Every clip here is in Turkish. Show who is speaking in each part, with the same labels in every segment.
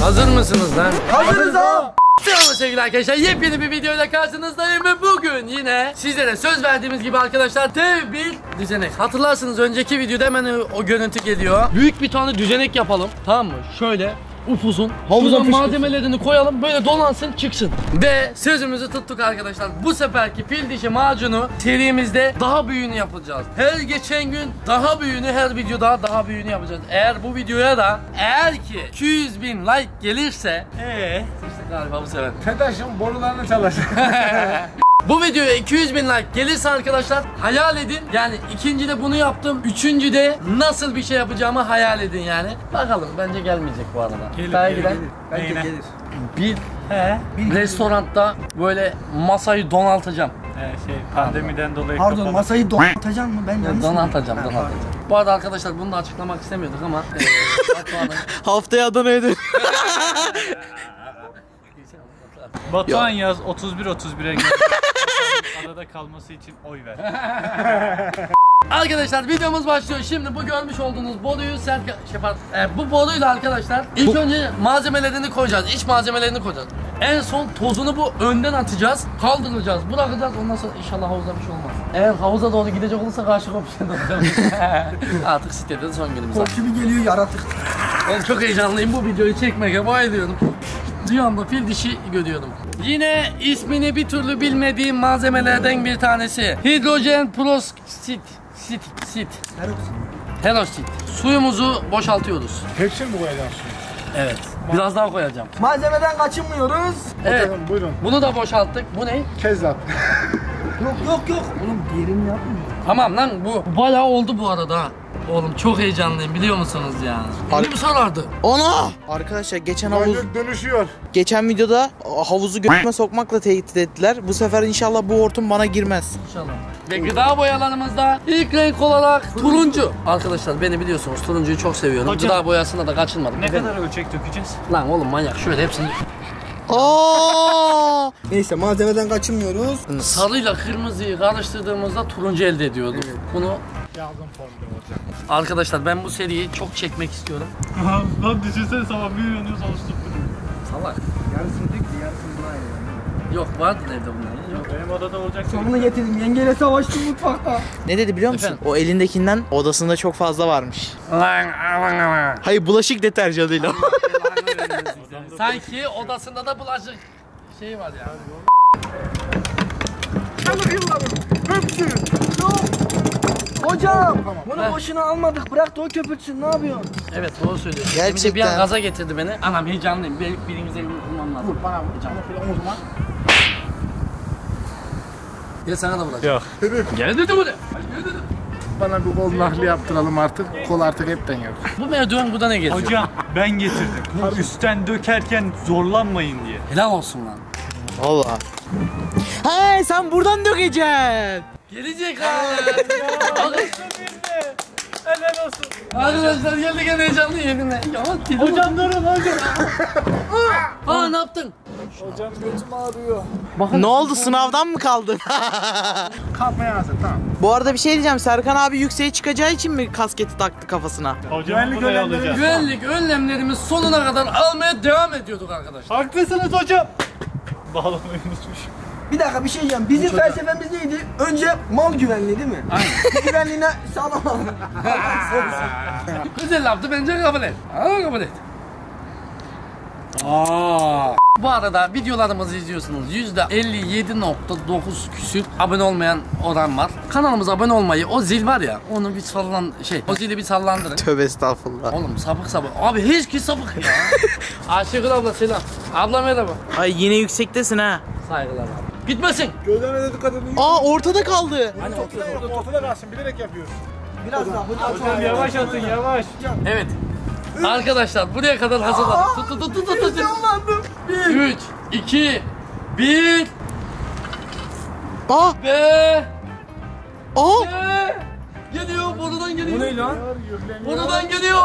Speaker 1: Hazır mısınız lan?
Speaker 2: Hazırız ha.
Speaker 1: Selam sevgili arkadaşlar, yepyeni bir videoyla karşınızdayım ve bugün yine sizlere söz verdiğimiz gibi arkadaşlar dev bir düzenek. Hatırlarsınız önceki videoda hemen o görüntü geliyor. Büyük bir tane düzenek yapalım, tamam mı? Şöyle upuzun. Havuzun malzemelerini koyalım, böyle dolansın çıksın. Ve sözümüzü tuttuk arkadaşlar. Bu seferki fil dişi macunu serimizde daha büyüğünü yapacağız. Her geçen gün daha büyüğünü, her videoda daha büyüğünü yapacağız. Eğer bu videoya da ki 200.000 like gelirse işte galiba bu sefer
Speaker 2: Fedaş'ın borularını çalışır.
Speaker 1: bu videoya 200.000 like gelirse arkadaşlar hayal edin. Yani ikinci de bunu yaptım. Üçüncü de nasıl bir şey yapacağımı hayal edin yani. Bakalım, bence gelmeyecek bu arada.
Speaker 2: Gelir. Bence gelir.
Speaker 1: Bir restoranda böyle masayı donaltacağım.
Speaker 3: Pandemiden dolayı
Speaker 2: Pardon,
Speaker 3: kapalı.
Speaker 2: masayı donatacak mı? Ben yanlış
Speaker 1: Donatacağım. Bu arada arkadaşlar bunu da açıklamak istemiyorduk ama
Speaker 4: Haftaya Adana'ya dön.
Speaker 3: Batuhan yaz 31'e gel. Arada kalması için oy ver.
Speaker 1: arkadaşlar videomuz başlıyor. Şimdi bu görmüş olduğunuz boruyu bu boruyla arkadaşlar ilk önce malzemelerini koyacağız. İç malzemelerini koyacağız. En son tozunu bu önden atacağız. Kaldıracağız. Bırakacağız. Ondan sonra inşallah havuzda bir şey olmaz. Eğer havuza doğru gidecek olursa karşı komşuya doğru. Artık sitede son günümüz.
Speaker 2: Korku gibi geliyor yaratık.
Speaker 1: Ben çok heyecanlıyım bu videoyu çekmeye, bayılıyorum. Rüyamda fil dişi görüyordum. Yine ismini bir türlü bilmediğim malzemelerden bir tanesi. Hidrojen peroskit. Peroskit. Suyumuzu boşaltıyoruz.
Speaker 2: Hepsini mi koyacaksın?
Speaker 1: Evet. Biraz daha koyacağım.
Speaker 2: Malzemeden kaçınmıyoruz.
Speaker 1: Evet.
Speaker 2: Bakalım, buyurun.
Speaker 1: Bunu da boşalttık. Bu ne?
Speaker 2: Kezzap. Yok. Oğlum diğerini yapmıyor.
Speaker 1: Tamam lan, bu bayağı oldu bu arada. Oğlum çok heyecanlıyım, biliyor musunuz ya? Elim sarardı.
Speaker 4: Ana! Arkadaşlar
Speaker 2: Dönüşüyor.
Speaker 4: geçen videoda havuzu götüme sokmakla tehdit ettiler. Bu sefer inşallah bu hortum bana girmez.
Speaker 1: İnşallah. Ve gıda boyalarımızda ilk renk olarak turuncu. Arkadaşlar beni biliyorsunuz, turuncuyu çok seviyorum.
Speaker 3: Hocam,
Speaker 1: gıda boyasına da kaçınmadım.
Speaker 3: Ne kadar ölçek dökeceğiz?
Speaker 1: Lan oğlum manyak, şöyle hepsini.
Speaker 4: Aa!
Speaker 2: Neyse, malzemeden kaçınmıyoruz.
Speaker 1: Sarıyla kırmızıyı karıştırdığımızda turuncu elde ediyorduk.
Speaker 2: Evet.
Speaker 1: Bunu
Speaker 3: Yardım formda olacak.
Speaker 1: arkadaşlar ben bu seriyi çok çekmek istiyorum.
Speaker 3: Lan düşünsene sabah bir uyanıyoruz alıştık.
Speaker 1: Salak.
Speaker 2: Yarısını döktü, yarısını buna ayırdı.
Speaker 1: Yok, vardı evde bunlar. Yok.
Speaker 3: Benim odada olacak.
Speaker 2: Sonunu getirdim. Yengeyle savaştım mutfakta.
Speaker 4: Ne dedi biliyor musun?
Speaker 1: Efendim?
Speaker 4: O elindekinden odasında çok fazla varmış. Hayır, bulaşık deterjanıyla.
Speaker 1: Sanki odasında da bulaşık şey var ya.
Speaker 2: Hepsi. Yok. Hocam. Bunu
Speaker 1: Heh.
Speaker 2: boşuna almadık. Bırak da o köpürtsün. Ne yapıyorsun?
Speaker 1: Evet, doğru söylüyorsun.
Speaker 4: Gerçekten.
Speaker 1: Şimdi bir an gaza getirdi beni. Anam heyecanlıyım. Birinize bulmam lazım.
Speaker 2: Bana o zaman.
Speaker 1: Gel sana da bırakacağım.
Speaker 3: Yok.
Speaker 1: Gel dedim buraya. Gel dedim.
Speaker 5: Bana bir kol nakli yaptıralım artık. Kol artık hepten yok.
Speaker 1: Bu merdiven burada ne geziyor?
Speaker 3: Hocam ben getirdim. Üstten dökerken zorlanmayın diye.
Speaker 1: Helal olsun lan.
Speaker 4: Valla. Hey, sen buradan dökeceksin.
Speaker 1: Gelecek abi.
Speaker 3: Helal olsun.
Speaker 1: Arkadaşlar geldik, en heyecanlı yerine.
Speaker 3: Hocam durun hocam.
Speaker 1: Aa, ne yaptın?
Speaker 3: Hocam gözüm ağrıyor.
Speaker 4: Ne oldu, sınavdan mı kaldın?
Speaker 5: Kalkmaya hazır, tamam.
Speaker 4: Bu arada bir şey diyeceğim. Serkan abi yükseğe çıkacağı için mi kasketi taktı kafasına?
Speaker 3: Hocam buraya alacağız.
Speaker 1: Güvenlik önlemlerimiz sonuna kadar almaya devam ediyorduk arkadaşlar.
Speaker 3: Haklısınız hocam. Bağlamayı unutmuşum.
Speaker 2: Bir dakika, bir şey diyeceğim. Bizim felsefemiz neydi? Önce mal güvenliği değil mi? Aynen. Güvenliğine sağlam al.
Speaker 1: Güzel laftı, bence kabul et. Kabul et. Bu arada videolarımızı izliyorsunuz. %57.9 küsür abone olmayan oran var. Kanalımıza abone olmayı, o zil var ya, onu bir o zili bir sallandırın.
Speaker 4: Tövbe estağfurullah.
Speaker 1: Oğlum sapık. Abi hiç ki sapık ya. Ayşegül abla selam. Abla merhaba.
Speaker 4: Ay, yine yüksektesin ha.
Speaker 1: Saygılar abi. Gitmesin.
Speaker 5: Gözlerine de dikkat edin.
Speaker 4: Aa, ortada kaldı.
Speaker 5: Ortada kalsın, bilerek yapıyoruz.
Speaker 2: Biraz daha
Speaker 3: Hocam yavaş atın yavaş.
Speaker 1: Evet. Arkadaşlar buraya kadar hazırladık. Tut.
Speaker 2: Heyecanlandım.
Speaker 1: 3, 2, 1
Speaker 4: Aa,
Speaker 1: ve
Speaker 4: aa.
Speaker 1: geliyor, borudan geliyor.
Speaker 2: Bu ne lan?
Speaker 1: Borudan geliyor.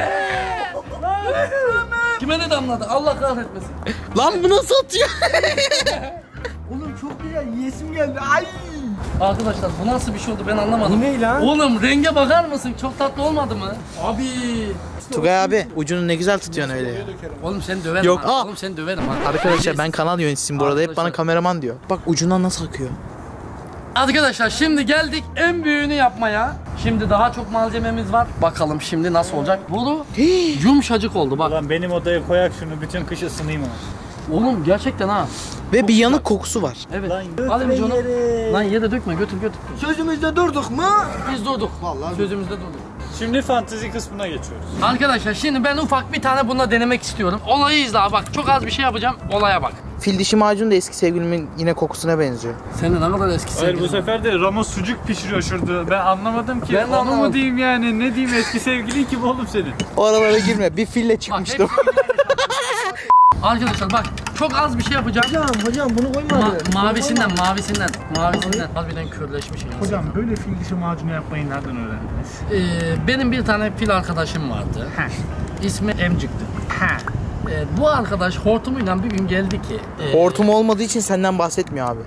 Speaker 1: Kime ne damladı? Allah kahretmesin.
Speaker 4: Lan bu nasıl atıyor?
Speaker 2: Oğlum çok güzel. Yiyesim geldi. Ay.
Speaker 1: Arkadaşlar bu nasıl bir şey oldu ben anlamadım.
Speaker 2: Bu ne lan?
Speaker 1: Oğlum renge bakar mısın? Çok tatlı olmadı mı? Abi.
Speaker 4: Tugay abi ucunu ne güzel tutuyorsun öyle ya.
Speaker 1: Oğlum seni döverim.
Speaker 4: Yok,
Speaker 1: ha.
Speaker 4: aa.
Speaker 1: Oğlum seni döverim ha.
Speaker 4: Arkadaşlar ben kanal yöneticisiyim bu arada. Hep bana
Speaker 1: Arkadaşlar.
Speaker 4: kameraman diyor. Bak ucundan nasıl akıyor.
Speaker 1: Arkadaşlar şimdi geldik en büyüğünü yapmaya. Şimdi daha çok malzememiz var. Bakalım şimdi nasıl olacak. Bunu yumuşacık oldu bak.
Speaker 3: Lan benim odaya koyak şunu bütün kış ısınayım ama.
Speaker 1: Oğlum gerçekten ha.
Speaker 4: Ve bir yanık kokusu var.
Speaker 1: Evet.
Speaker 3: Lan
Speaker 1: Al Emice onu.
Speaker 2: yere.
Speaker 1: Lan yere dökme götür.
Speaker 2: Sözümüzde durduk mu?
Speaker 1: Biz durduk. Vallahi sözümüzde durduk.
Speaker 3: Şimdi fantezi kısmına geçiyoruz.
Speaker 1: Arkadaşlar şimdi ben ufak bir tane bununla denemek istiyorum. Olayı izle abi, bak çok az bir şey yapacağım. Olaya bak.
Speaker 4: Fil dişi macun da eski sevgilimin yine kokusuna benziyor.
Speaker 1: Senin ne kadar eski
Speaker 3: Hayır
Speaker 1: sevgilin
Speaker 3: bu sefer de Ramos sucuk pişiriyor şurada. Ben anlamadım ki.
Speaker 1: Ben de
Speaker 3: Onu
Speaker 1: anlamadım.
Speaker 3: mu diyeyim yani? Ne diyeyim, eski sevgilin kim oğlum senin?
Speaker 4: O aralara girme. Bir fille
Speaker 1: Bak,
Speaker 4: çıkmıştım.
Speaker 1: Arkadaşlar bak çok az bir şey yapacağım.
Speaker 2: Hocam bunu koymadı.
Speaker 1: Mavisinden. Harbiden körleşmiş. Yani.
Speaker 5: Hocam böyle fil dişi macunu yapmayı nereden öğrendiniz?
Speaker 1: Benim bir tane fil arkadaşım vardı. İsmi Emcik'ti. Bu arkadaş hortumuyla bir gün geldi ki.
Speaker 4: Hortum olmadığı için senden bahsetmiyor abi.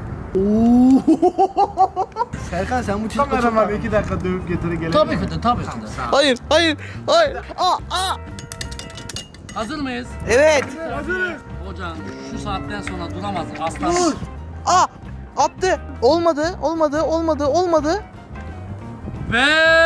Speaker 2: Serkan sen bu çocukla çok
Speaker 5: Kameraman 2 dakika dövüp getiri gelebilir
Speaker 1: Tabii
Speaker 5: mi?
Speaker 1: ki de.
Speaker 4: Hayır.
Speaker 1: Hazır mıyız?
Speaker 4: Evet.
Speaker 1: Hocam şu saatten sonra duramaz aslan.
Speaker 4: Attı. Olmadı.
Speaker 1: Ve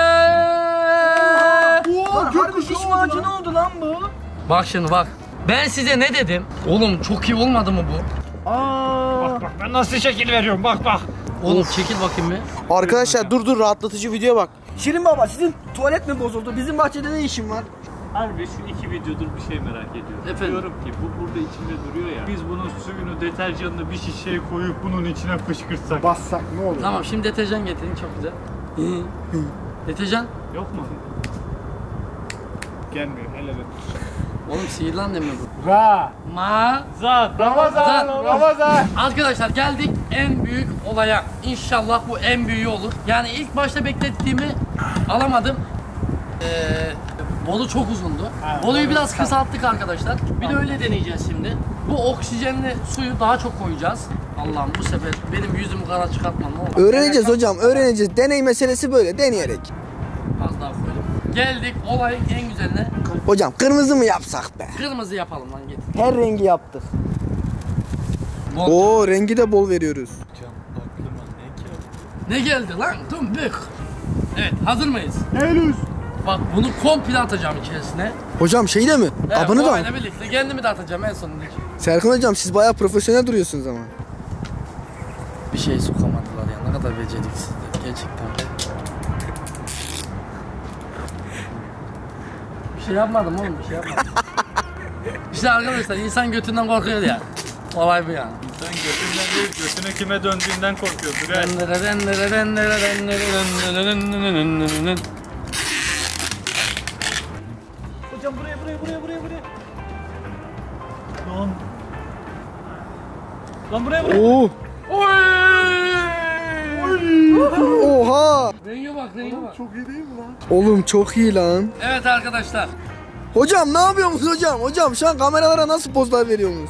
Speaker 2: Harbi diş macunu oldu lan bu.
Speaker 1: bak şimdi bak. Ben size ne dedim? Oğlum çok iyi olmadı mı bu?
Speaker 3: Bak ben nasıl şekil veriyorum, bak.
Speaker 1: Oğlum çekil bakayım bir.
Speaker 4: Arkadaşlar dur rahatlatıcı video bak.
Speaker 2: Şirin baba sizin tuvalet mi bozuldu? Bizim bahçede ne işin var?
Speaker 3: Harbi şu 2 videodur bir şey merak ediyorum.
Speaker 1: Efendim?
Speaker 3: Diyorum ki bu burada içinde duruyor ya. Biz bunun suyunu, deterjanını bir şişeye koyup bunun içine fışkırtsak.
Speaker 5: Bassak ne olur?
Speaker 1: Tamam şimdi deterjan getirin çok güzel. Deterjan.
Speaker 3: Yok mu?
Speaker 5: Gelmiyor hele de.
Speaker 1: Oğlum sihirli annem mi bu?
Speaker 5: Ra.
Speaker 3: Zat.
Speaker 1: Ramazan. Arkadaşlar geldik en büyük olaya. İnşallah bu en büyüğü olur. Yani ilk başta beklettiğimi alamadım. Bolu çok uzundu. Bolu'yu biraz kısalttık arkadaşlar. Bir de öyle deneyeceğiz şimdi. Bu oksijenli suyu daha çok koyacağız. Allah'ım bu sefer benim yüzümü kara çıkartma ne olur.
Speaker 2: Öğreneceğiz hocam öğreneceğiz. Deney meselesi böyle deneyerek.
Speaker 1: Az daha koydum. Geldik olayın en güzeline.
Speaker 2: Hocam kırmızı mı yapsak be?
Speaker 1: Kırmızı yapalım lan getir.
Speaker 2: Her rengi yaptık.
Speaker 1: Bol.
Speaker 2: Oo rengi de bol veriyoruz.
Speaker 1: Ne geldi lan? Tumbuk. Evet hazır mıyız?
Speaker 5: Henüz.
Speaker 1: Bak bunu komple atacağım içerisine.
Speaker 2: Hocam şey de mi?
Speaker 1: Evet,
Speaker 2: Abını da.
Speaker 1: olayla birlikte kendimi de atacağım en sonunda.
Speaker 2: Serkan hocam siz bayağı profesyonel duruyorsunuz ama.
Speaker 1: Bir şey sokamadılar ya ne kadar beceriksizler gerçekten. Bir şey yapmadım oğlum bir şey yapmadım. İşte arkadaşlar insan götünden korkuyor ya. Olay bu yani.
Speaker 3: Sen götünden değil, götünü kime döndüğünden korkuyordur he. Hocam buraya. Lan buraya.
Speaker 2: Oo. Oha.
Speaker 1: Renge bak.
Speaker 5: Çok iyi değil mi lan?
Speaker 2: Oğlum çok iyi lan.
Speaker 1: Evet arkadaşlar.
Speaker 2: Hocam ne yapıyorsunuz hocam? Hocam şu an kameralara nasıl pozlar veriyorsunuz?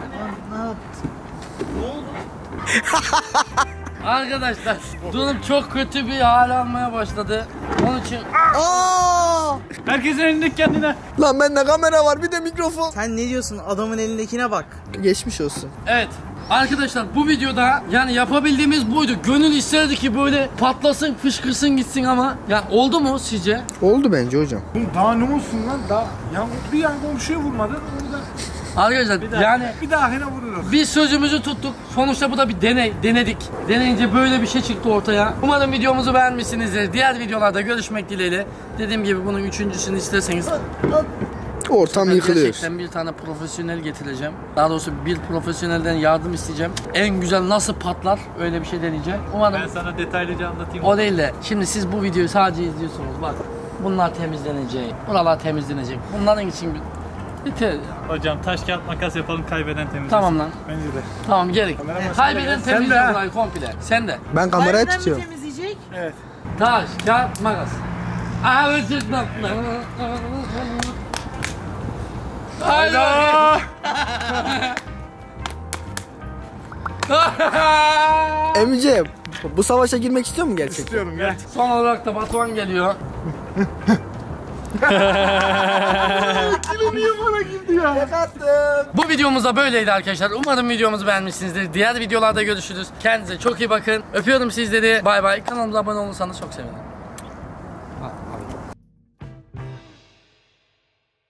Speaker 1: Arkadaşlar durum çok kötü bir hal almaya başladı. Onun için
Speaker 2: Aa!
Speaker 3: Herkesin elindeki kendine.
Speaker 2: Lan bende kamera var bir de mikrofon.
Speaker 4: Sen ne diyorsun? Adamın elindekine bak.
Speaker 2: Geçmiş olsun.
Speaker 1: evet arkadaşlar bu videoda yani yapabildiğimiz buydu. Gönül isterdi ki böyle patlasın fışkırsın gitsin ama ya oldu mu sizce?
Speaker 2: Oldu bence hocam.
Speaker 5: Oğlum daha ne olsun lan? Daha bir yan komşuya vurmadın. Orada
Speaker 1: Arkadaşlar yani
Speaker 5: bir dahine vururuz.
Speaker 1: biz sözümüzü tuttuk. Sonuçta bu da bir denedik. Deneyince böyle bir şey çıktı ortaya. Umarım videomuzu beğenmişsinizdir. Diğer videolarda görüşmek dileğiyle. Dediğim gibi bunun üçüncüsünü isterseniz
Speaker 2: Ortam yıkılıyor.
Speaker 1: gerçekten bir tane profesyonel getireceğim. Daha doğrusu bir profesyonelden yardım isteyeceğim. En güzel nasıl patlar öyle bir şey deneyeceğim. Umarım
Speaker 3: Ben sana detaylıca anlatayım.
Speaker 1: o değil de şimdi siz bu videoyu sadece izliyorsunuz. Bak bunlar temizlenecek. Buralar temizlenecek. Bunların için biter.
Speaker 3: Hocam taş kağıt makas yapalım, kaybeden temizlesin.
Speaker 1: Tamam lan.
Speaker 5: Bence de.
Speaker 1: Tamam gerek. Kaybeden
Speaker 5: Sen de
Speaker 1: temizle
Speaker 5: ha.
Speaker 1: burayı komple. Sen de.
Speaker 2: Ben kamerayı tutuyorum.
Speaker 5: Evet.
Speaker 1: Taş, kağıt, makas. Abi çıktım. Hayda.
Speaker 2: Emice Bu savaşa girmek istiyor mu gerçekten?
Speaker 5: İstiyorum gel.
Speaker 1: Son olarak da Batuhan geliyor.
Speaker 5: Kilo niye bana girdi ya?
Speaker 2: Yakattım.
Speaker 1: Bu videomuz da böyleydi arkadaşlar. Umarım videomuzu beğenmişsinizdir. Diğer videolarda görüşürüz. Kendinize çok iyi bakın. Öpüyorum sizleri. Bay bay. Kanalımıza abone olursanız çok sevinirim.